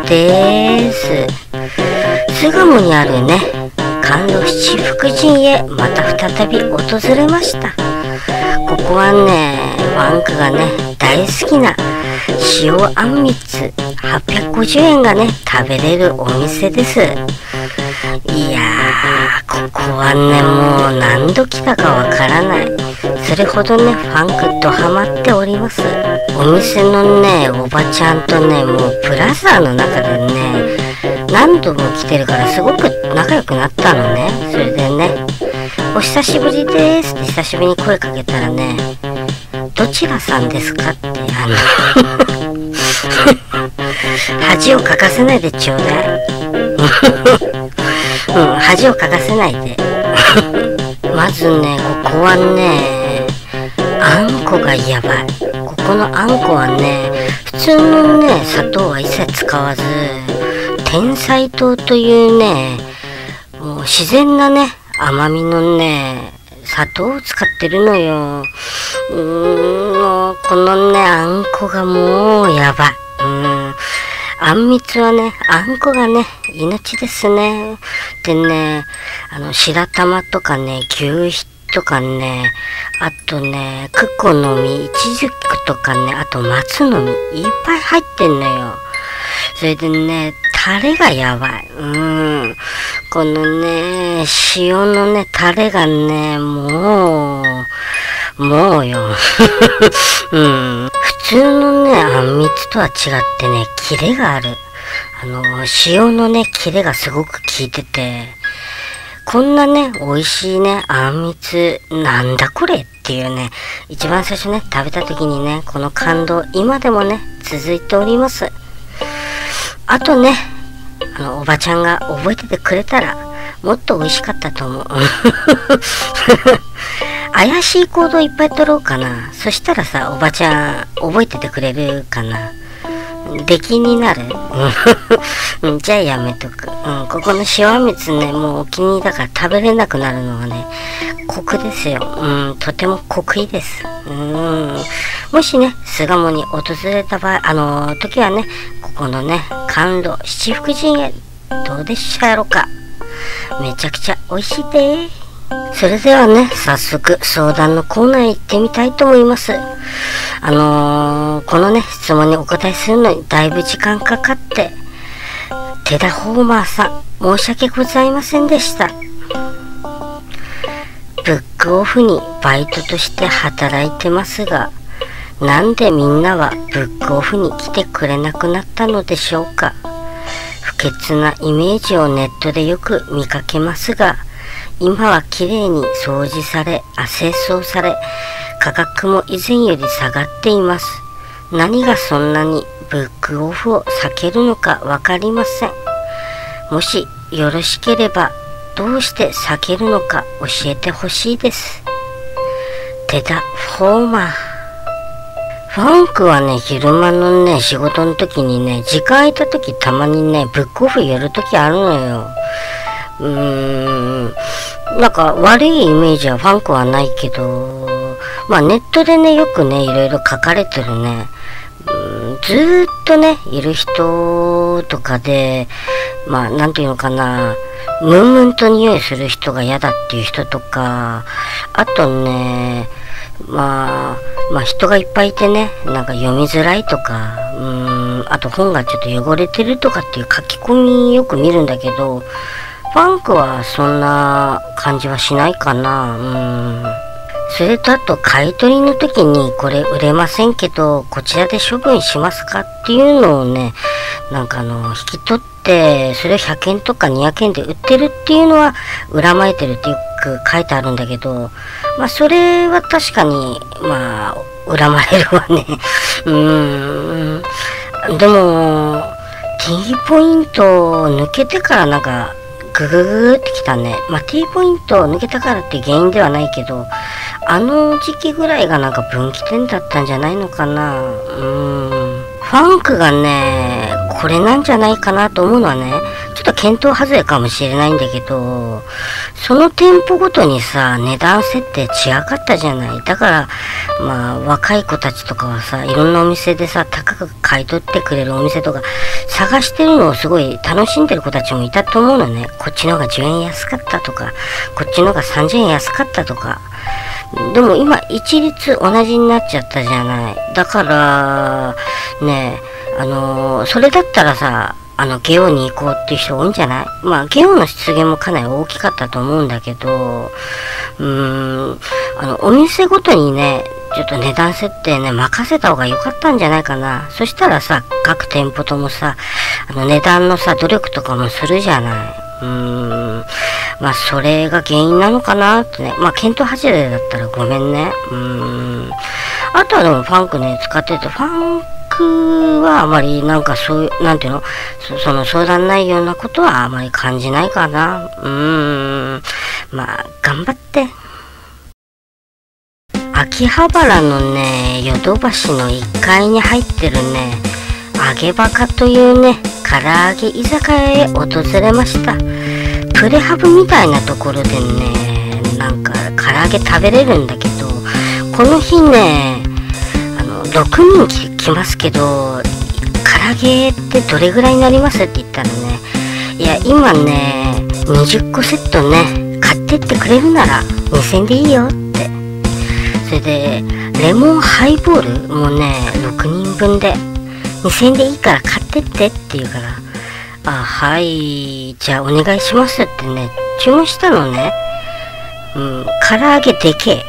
です。巣鴨にあるね、甘露七福神へまた再び訪れました。ここはね、ファンクがね、大好きな塩あんみつ850円がね、食べれるお店です。いやー、ここはね、もう何度来たかわからない。それほどね、ファンクとハマっております。お店のね、おばちゃんとね、もうブラザーの中でね、何度も来てるからすごく仲良くなったのね。それでね、お久しぶりですって久しぶりに声かけたらね、どちらさんですかって恥をかかせないでちょうだい。恥をかかせないで。まずね、ここはね、あんこがやばい。ここのあんこはね、普通のね、砂糖は一切使わず、天才糖というね、もう自然なね、甘みのね、砂糖を使ってるのよ。もうこのね、あんこがもうやばい。あんみつはね、あんこがね、命ですね。でね、白玉とかね、牛皮とかね、あとね、クコの実、いちじくとかね、あと松の実、いっぱい入ってんのよ。それでね、タレがやばい。このね、塩のね、タレがね、もうよ。普通のね、あんみつとは違ってね、キレがある。塩のね、キレがすごく効いてて、こんなね、美味しいね、あんみつ、なんだこれっていうね、一番最初ね、食べた時にね、この感動、今でもね、続いております。あとね、おばちゃんが覚えててくれたら、もっと美味しかったと思う。怪しい行動いっぱい取ろうかな。そしたらさ、おばちゃん覚えててくれるかな。出来になる。じゃあやめとく。ここの塩あんみつね、もうお気に入りだから食べれなくなるのはね、酷ですよ。とても酷いです。もしね、巣鴨に訪れた場合、時はね、ここのね、甘露七福神へ、どうでしたやろか。めちゃくちゃ美味しいで。それではね、早速相談のコーナーへ行ってみたいと思います。このね、質問にお答えするのにだいぶ時間かかって、テダホーマーさん、申し訳ございませんでした。ブックオフにバイトとして働いてますが、なんでみんなはブックオフに来てくれなくなったのでしょうか。不潔なイメージをネットでよく見かけますが、今はきれいに掃除され、清掃され、価格も以前より下がっています。何がそんなにブックオフを避けるのかわかりません。もしよろしければ、どうして避けるのか教えてほしいです。テダ・フォーマー。ファンクはね、昼間のね、仕事の時にね、時間空いた時たまにね、ブックオフやる時あるのよ。なんか悪いイメージはファンクはないけど、まあネットでね、よくね、いろいろ書かれてるね、ずーっとね、いる人とかで、まあなんていうのかな、ムンムンと匂いする人が嫌だっていう人とか、あとね、まあ人がいっぱいいてね、なんか読みづらいとか、あと本がちょっと汚れてるとかっていう書き込みよく見るんだけど、ファンクはそんな感じはしないかな。それとあと買い取りの時にこれ売れませんけどこちらで処分しますかっていうのをね、なんか引き取ってそれを100円とか200円で売ってるっていうのは恨まれてるってよく書いてあるんだけど、まあそれは確かにまあ恨まれるわね。でも T ポイント抜けてからなんかグググってきたね。まあ T ポイント抜けたからって原因ではないけど、あの時期ぐらいがなんか分岐点だったんじゃないのかな。ファンクがね、これなんじゃないかなと思うのはね、ちちょっと検討外れかもしれないんだけど、その店舗ごとにさ、値段設定違かったじゃない。だから、まあ、若い子たちとかはさ、いろんなお店でさ、高く買い取ってくれるお店とか、探してるのをすごい楽しんでる子たちもいたと思うのね。こっちの方が10円安かったとか、こっちの方が30円安かったとか。でも今、一律同じになっちゃったじゃない。だから、ね、それだったらさ、ゲオに行こうっていう人多いんじゃない？まあ、ゲオの出現もかなり大きかったと思うんだけど、お店ごとにね、ちょっと値段設定ね、任せた方が良かったんじゃないかな。そしたらさ、各店舗ともさ、値段のさ、努力とかもするじゃない。まあ、それが原因なのかなってね。まあ、検討外れだったらごめんね。あとはでもファンクね、使ってて、ファンクはあまりなんかそういう、なんていうの、その相談内容なことはあまり感じないかな。まあ、頑張って。秋葉原のね、ヨドバシの1階に入ってるね、揚げバカというね、唐揚げ居酒屋へ訪れました。プレハブみたいなところでね、なんか唐揚げ食べれるんだけど、この日ね、6人来ますけど、唐揚げってどれぐらいになりますって言ったらね、いや今ね、20個セットね、買ってってくれるなら2000円でいいよって。それで、レモンハイボールもね、6人分で2000円でいいから買ってってって言うから、はい、じゃあお願いしますってね、注文したのね。唐揚げでけえ。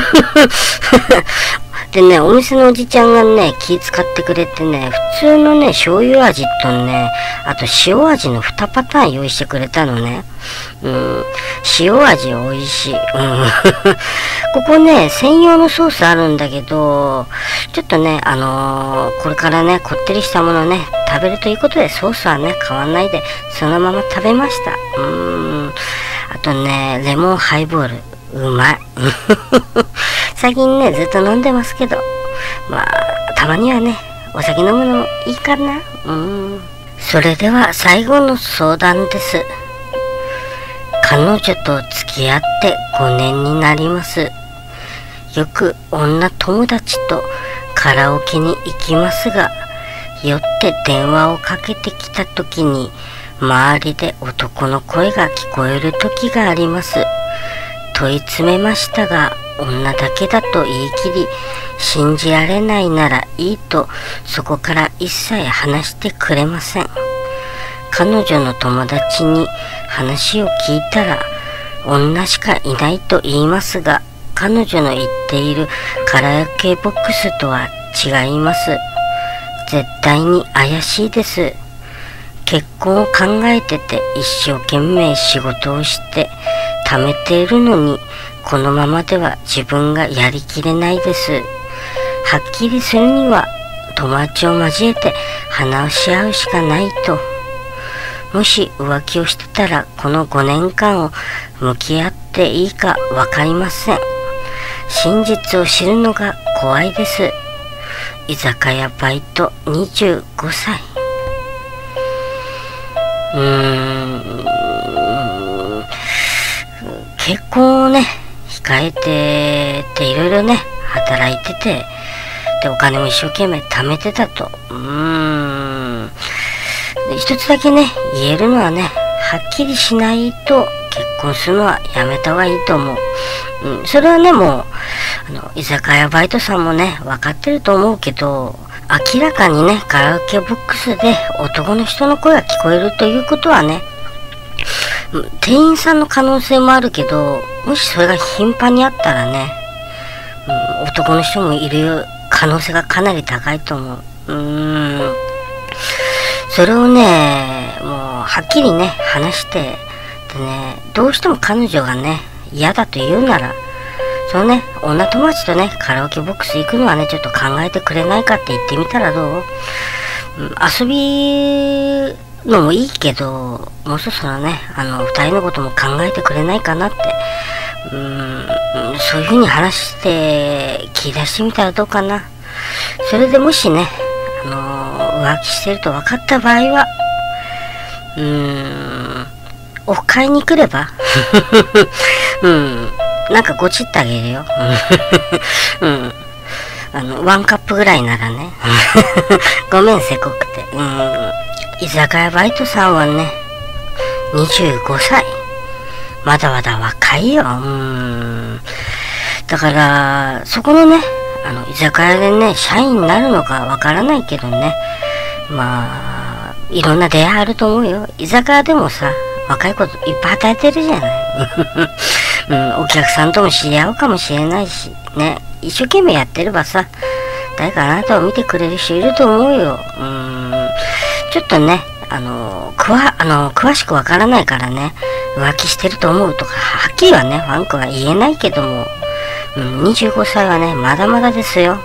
でね、お店のおじちゃんがね、気使ってくれてね、普通のね、醤油味とね、あと塩味の2パターン用意してくれたのね。塩味美味しい。ここね、専用のソースあるんだけど、ちょっとね、これからね、こってりしたものね、食べるということで、ソースはね、変わんないで、そのまま食べました。あとね、レモンハイボール。うまい。最近ね、ずっと飲んでますけど、まあ、たまにはね、お酒飲むのもいいかな。それでは最後の相談です。彼女と付き合って5年になります。よく女友達とカラオケに行きますが、酔って電話をかけてきた時に、周りで男の声が聞こえる時があります。問い詰めましたが、女だけだと言い切り、信じられないならいいと、そこから一切話してくれません。彼女の友達に話を聞いたら、女しかいないと言いますが、彼女の言っているカラオケボックスとは違います。絶対に怪しいです。結婚を考えてて一生懸命仕事をして貯めているのに、このままでは自分がやりきれないです。はっきりするには友達を交えて話し合うしかないと。もし浮気をしてたらこの5年間を向き合っていいかわかりません。真実を知るのが怖いです。居酒屋バイト25歳。結婚をね、控えていろいろね、働いてて、で、お金も一生懸命貯めてたと。一つだけね、言えるのはね、はっきりしないと結婚するのはやめた方がいいと思う。それはね、もう、居酒屋バイトさんもね、分かってると思うけど、明らかにね、カラオケボックスで男の人の声が聞こえるということはね、店員さんの可能性もあるけど、もしそれが頻繁にあったらね、男の人もいる可能性がかなり高いと思う。それをね、もうはっきりね、話して、でね、どうしても彼女がね、嫌だと言うなら、そのね、女友達とね、カラオケボックス行くのはね、ちょっと考えてくれないかって言ってみたらどう？遊びのもいいけど、もうそろそろね、二人のことも考えてくれないかなって、そういう風に話して聞き出してみたらどうかな。それでもしね、浮気してると分かった場合は、 オフ会に来ればなんかごちってあげるよ。ワンカップぐらいならね。ごめん、せこくて。居酒屋バイトさんはね、25歳。まだまだ若いよ。だから、そこのね、居酒屋でね、社員になるのかわからないけどね。まあ、いろんな出会いあると思うよ。居酒屋でもさ、若い子といっぱい働いてるじゃない。お客さんとも知り合うかもしれないし、ね、一生懸命やってればさ、誰かあなたを見てくれる人いると思うよ。ちょっとね、詳しくわからないからね、浮気してると思うとか、はっきりはね、ワンコは言えないけども、25歳はね、まだまだですよ。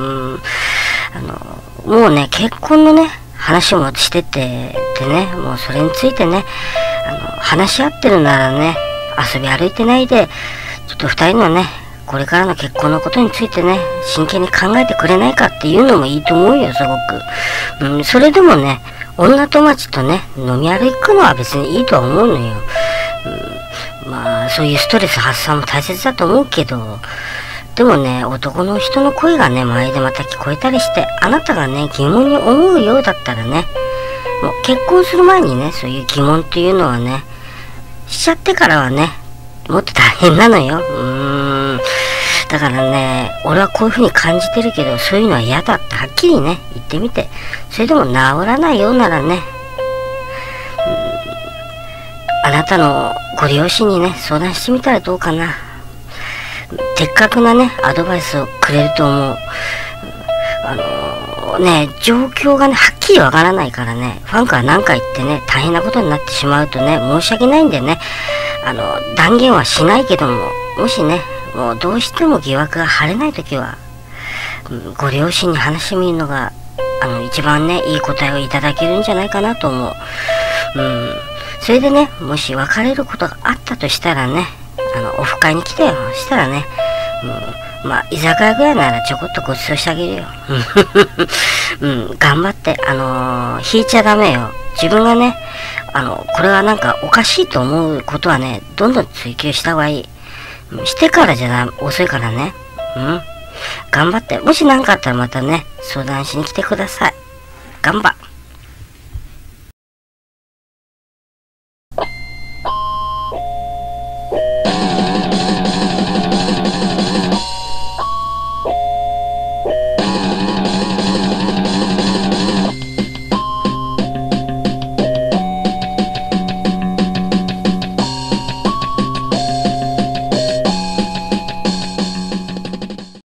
もうね、結婚のね、話もしてて、でね、もうそれについてね、話し合ってるならね、遊び歩いてないで、ちょっと二人のね、これからの結婚のことについてね、真剣に考えてくれないかっていうのもいいと思うよ、すごく。それでもね、女友達とね、飲み歩くのは別にいいとは思うのよ。まあ、そういうストレス発散も大切だと思うけど、でもね、男の人の声がね、周りでまた聞こえたりして、あなたがね、疑問に思うようだったらね、もう結婚する前にね、そういう疑問っていうのはね、しちゃってからはね、もっと大変なのよ。だからね、俺はこういう風に感じてるけど、そういうのは嫌だってはっきりね、言ってみて、それでも治らないようならね、あなたのご両親にね、相談してみたらどうかな。的確なね、アドバイスをくれると思う。状況がね、はっきりわからないからね、ファンクは何か言ってね、大変なことになってしまうとね、申し訳ないんでね、断言はしないけども、もしね、もうどうしても疑惑が晴れないときは、ご両親に話してみるのが、一番ね、いい答えをいただけるんじゃないかなと思う。それでね、もし別れることがあったとしたらね、オフ会に来てよ。したらね、まあ、居酒屋ぐらいならちょこっとご馳走してあげるよ。頑張って、引いちゃダメよ。自分がね、これはなんかおかしいと思うことはね、どんどん追求した方がいい。してからじゃ遅いからね。頑張って。もし何かあったらまたね、相談しに来てください。頑張っ。